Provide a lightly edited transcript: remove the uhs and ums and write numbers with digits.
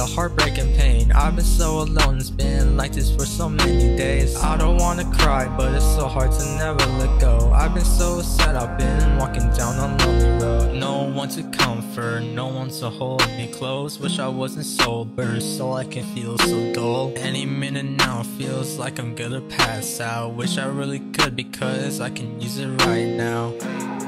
a heartbreak and pain. I've been so alone, it's been like this for so many days. I don't wanna cry, but it's so hard to never let go. I've been so sad, I've been walking down a lonely road. No one to comfort, no one to hold me close. Wish I wasn't sober, so I can feel so dull. Any minute now feels like I'm gonna pass out. Wish I really could, because I can use it right now.